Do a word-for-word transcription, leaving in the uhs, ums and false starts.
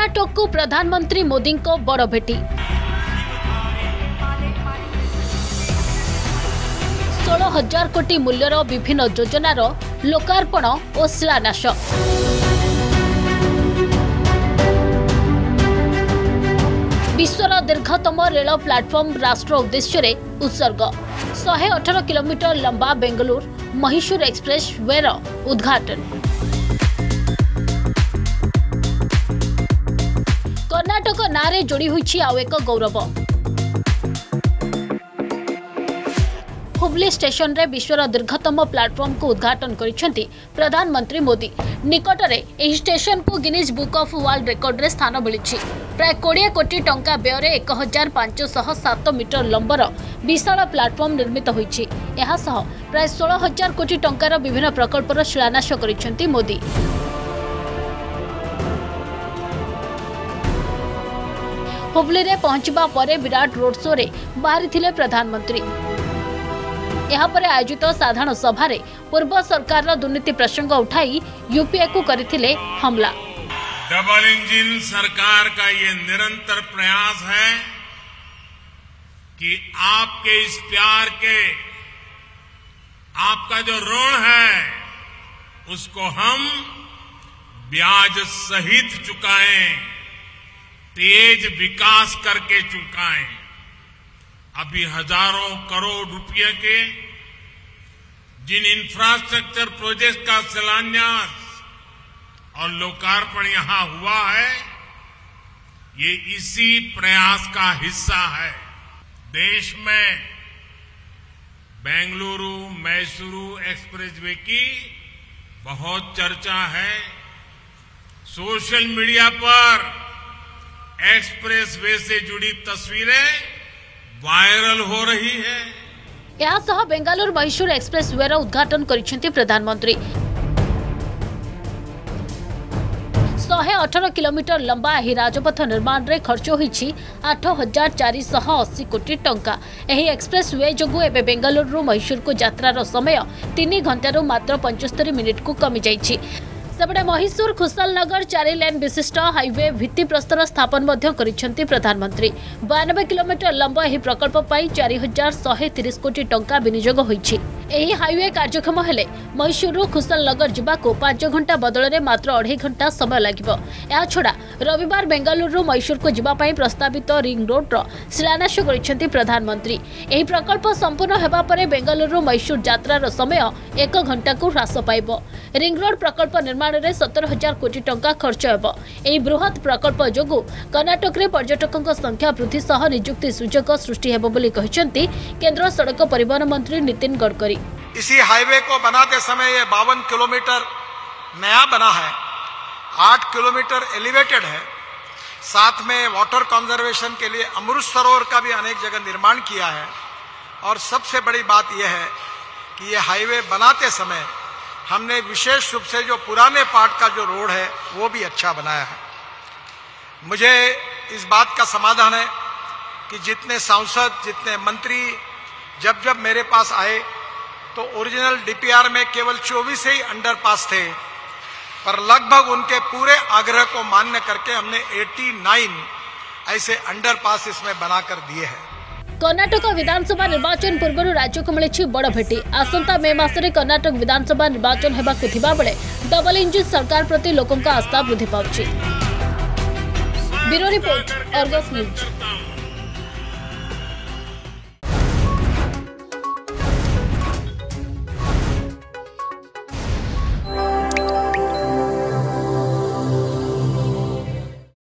कर्नाटक को प्रधानमंत्री मोदी को बड़ भेटी सोलह हजार कोटी मूल्यर विभिन्न योजनार लोकार्पण और शिलान्यास। विश्वर दीर्घतम रेल प्लाटफर्म राष्ट्र उद्देश्य उत्सर्ग। शहे अठारह किलोमीटर लंबा बेंगलुरु मैसूर एक्सप्रेस वेर उद्घाटन। कर्नाटक नारे जोड़ी हुई आउ एक गौरव। हुबली स्टेशन रे विश्वर दीर्घतम प्लाटफर्म को उद्घाटन करिसेंती प्रधानमंत्री मोदी। निकटरे एही स्टेशन को Guinness book of world record रे स्थान मिलिछि। प्राय बीस कोटी टंका व्यय रे एक हजार पांच सौ सात मीटर लंबर विशाल प्लाटफर्म निर्मित होइछि। एहा सह प्राय सोलह हजार कोटी टंकार विभिन्न प्रकल्पर शिलान्यास करिसेंती मोदी। हुबली रे पहुंचबा परे विराट रोड शो रे बाहरी थिले प्रधानमंत्री। यहाँ पर आयोजित साधारण सभा पूर्व सरकार दुर्नीति प्रसंग उठाई यूपीए को करथिले हमला। डबल इंजन सरकार का ये निरंतर प्रयास है कि आपके इस प्यार के आपका जो ऋण है उसको हम ब्याज सहित चुकाएं, तेज विकास करके चुकाएं। अभी हजारों करोड़ रुपए के जिन इंफ्रास्ट्रक्चर प्रोजेक्ट का शिलान्यास और लोकार्पण यहां हुआ है, ये इसी प्रयास का हिस्सा है। देश में बेंगलुरु मैसूरू एक्सप्रेसवे की बहुत चर्चा है। सोशल मीडिया पर एक्सप्रेसवे से जुड़ी तस्वीरें वायरल हो रही है। यहाँ सह बेंगलुरु मैसूर एक्सप्रेस वे उद्घाटन करिसेंती प्रधानमंत्री। शहे अठारह किलोमीटर लंबा यह राजपथ निर्माण रे खर्च होईछि आठ हजार चार सौ अस्सी कोटी टंका। यह एक्सप्रेस वे जोगु एबे बेंगलुरु मैसूर को यात्रार समय तीन घंटारू मात्र पचहत्तर मिनिट को कमी जाइछि। सेपटे मैसूर खुशलनगर चारि लेन विशिष्ट हाईवे भित्ति प्रस्तर स्थापन मध्य करिसेंती प्रधानमंत्री। बानबे किलोमीटर लंबा यह प्रकल्प पाई चार हजार शहे तीस कोटी टंका विनियोग होईछि। एही हाईवे कार्यक्षम हेले मैसूर खुशलनगर जिबाको पांच घंटा बदल में मात्र अढ़ाई घंटा समय लगिबो। या छड़ा रविवार बेंगलुरु मैसूर को जिबा पई प्रस्तावित रिंग रोड रो शिलान्यास करिसेंती प्रधानमंत्री। एही प्रकल्प संपूर्ण हेबा परे बेंगलुरु मैसूर यात्रार समय एक घंटा को ह्रास पाइबो। रिंग रोड प्रकल्प निर्माण रे सत्तर हजार कोटी टंका खर्च हेबो। एही बृहत प्रकल्प जोगु कर्नाटक रे पर्यटकों संख्या वृद्धि सह नियुक्ति सुजोग सृष्टि हेबो बोली कहिसेंती केंद्र सड़क परिवहन मंत्री नितिन गडकरी। इसी हाईवे को बनाते समय ये बावन किलोमीटर नया बना है, आठ किलोमीटर एलिवेटेड है। साथ में वाटर कंजर्वेशन के लिए अमृत सरोवर का भी अनेक जगह निर्माण किया है। और सबसे बड़ी बात यह है कि ये हाईवे बनाते समय हमने विशेष रूप से जो पुराने पार्ट का जो रोड है वो भी अच्छा बनाया है। मुझे इस बात का समाधान है कि जितने सांसद, जितने मंत्री जब जब मेरे पास आए तो ओरिजिनल डीपीआर में केवल चौबीस ही अंडरपास थे, पर लगभग उनके पूरे आग्रह को मान्य करके हमने नवासी ऐसे अंडरपास इसमें बनाकर दिए हैं। कर्नाटक विधानसभा निर्वाचन पूर्व राज्य को मिली बड़ भेटी। आसंता मे मासरे कर्नाटक विधानसभा निर्वाचन हेबाकु थिबा बेले डबल इंजिन सरकार प्रति लोकों का आस्था वृद्धि पाउछि। Bureau report, Argus news.